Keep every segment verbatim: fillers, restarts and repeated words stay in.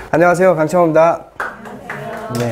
안녕하세요, 강창호입니다. 네.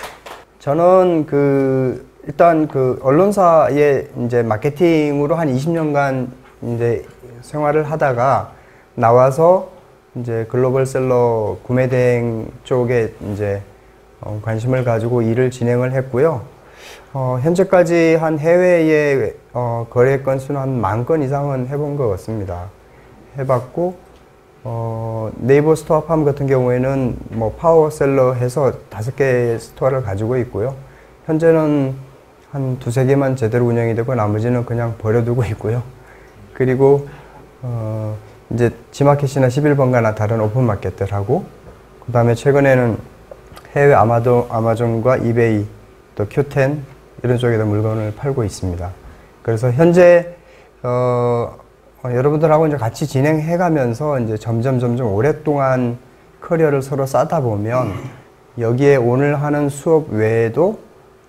저는 그 일단 그 언론사에 이제 마케팅으로 한 이십 년간 이제 생활을 하다가 나와서 이제 글로벌셀러 구매대행 쪽에 이제 어 관심을 가지고 일을 진행을 했고요. 어 현재까지 한 해외에 어 거래 건수는 한 만 건 이상은 해본 것 같습니다. 해봤고 어, 네이버 스토어팜 같은 경우에는 뭐 파워셀러 해서 다섯 개의 스토어를 가지고 있고요. 현재는 한 두세 개만 제대로 운영이 되고 나머지는 그냥 버려두고 있고요. 그리고 어, 이제 지마켓이나 십일 번가나 다른 오픈마켓들하고 그 다음에 최근에는 해외 아마도, 아마존과 이베이 또 큐텐 이런 쪽에도 물건을 팔고 있습니다. 그래서 현재 어, 어, 여러분들하고 이제 같이 진행해 가면서 이제 점점 점점 오랫동안 커리어를 서로 쌓다 보면 여기에 오늘 하는 수업 외에도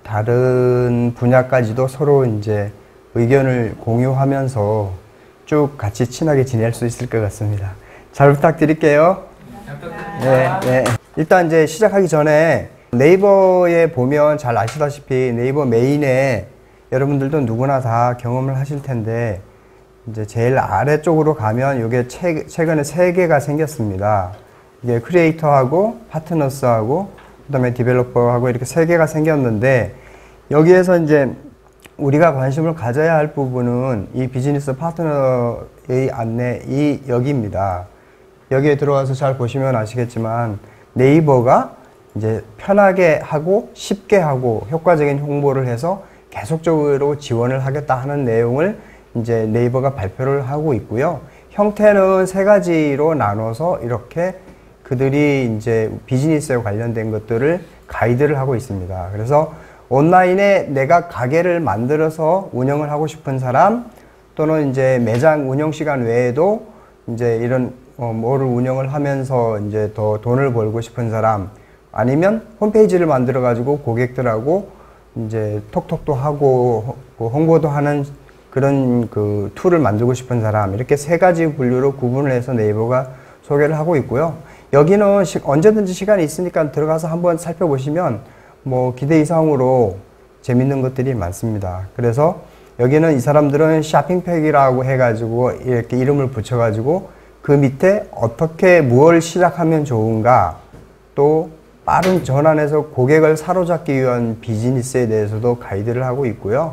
다른 분야까지도 서로 이제 의견을 공유하면서 쭉 같이 친하게 지낼 수 있을 것 같습니다. 잘 부탁드릴게요. 네, 네. 일단 이제 시작하기 전에 네이버에 보면 잘 아시다시피 네이버 메인에 여러분들도 누구나 다 경험을 하실 텐데 이제 제일 아래쪽으로 가면 이게 최근에 세 개가 생겼습니다. 이게 크리에이터하고 파트너스하고 그다음에 디벨로퍼하고 이렇게 세 개가 생겼는데 여기에서 이제 우리가 관심을 가져야 할 부분은 이 비즈니스 파트너의 안내 이 여기입니다. 여기에 들어와서 잘 보시면 아시겠지만 네이버가 이제 편하게 하고 쉽게 하고 효과적인 홍보를 해서 계속적으로 지원을 하겠다 하는 내용을 이제 네이버가 발표를 하고 있고요. 형태는 세 가지로 나눠서 이렇게 그들이 이제 비즈니스에 관련된 것들을 가이드를 하고 있습니다. 그래서 온라인에 내가 가게를 만들어서 운영을 하고 싶은 사람 또는 이제 매장 운영 시간 외에도 이제 이런 어 뭐를 운영을 하면서 이제 더 돈을 벌고 싶은 사람 아니면 홈페이지를 만들어 가지고 고객들하고 이제 톡톡도 하고 홍보도 하는 그런 그 툴을 만들고 싶은 사람 이렇게 세 가지 분류로 구분을 해서 네이버가 소개를 하고 있고요. 여기는 시, 언제든지 시간이 있으니까 들어가서 한번 살펴보시면 뭐 기대 이상으로 재밌는 것들이 많습니다. 그래서 여기는 이 사람들은 쇼핑팩이라고 해가지고 이렇게 이름을 붙여가지고 그 밑에 어떻게 무엇을 시작하면 좋은가 또 빠른 전환에서 고객을 사로잡기 위한 비즈니스에 대해서도 가이드를 하고 있고요.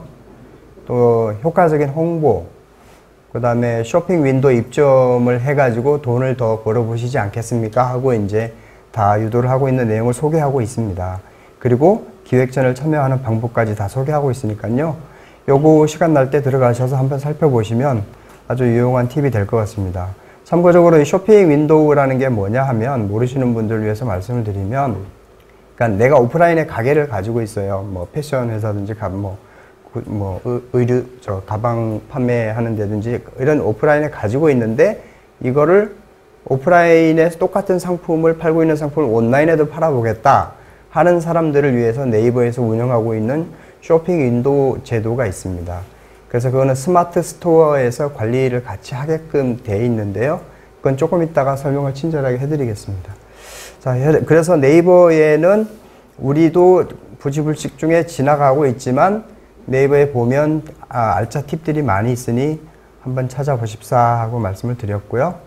또 효과적인 홍보, 그 다음에 쇼핑 윈도우 입점을 해가지고 돈을 더 벌어보시지 않겠습니까? 하고 이제 다 유도를 하고 있는 내용을 소개하고 있습니다. 그리고 기획전을 참여하는 방법까지 다 소개하고 있으니까요. 요거 시간 날 때 들어가셔서 한번 살펴보시면 아주 유용한 팁이 될 것 같습니다. 참고적으로 이 쇼핑 윈도우라는 게 뭐냐 하면 모르시는 분들을 위해서 말씀을 드리면 그러니까 내가 오프라인에 가게를 가지고 있어요. 뭐 패션 회사든지 뭐 뭐 의류 저 가방 판매하는 데든지 이런 오프라인에 가지고 있는데 이거를 오프라인에서 똑같은 상품을 팔고 있는 상품을 온라인에도 팔아보겠다 하는 사람들을 위해서 네이버에서 운영하고 있는 쇼핑 윈도우 제도가 있습니다. 그래서 그거는 스마트 스토어에서 관리를 같이 하게끔 되어 있는데요. 그건 조금 이따가 설명을 친절하게 해드리겠습니다. 자, 그래서 네이버에는 우리도 부지불식 중에 지나가고 있지만 네이버에 보면 아, 알짜 팁들이 많이 있으니 한번 찾아보십사 하고 말씀을 드렸고요.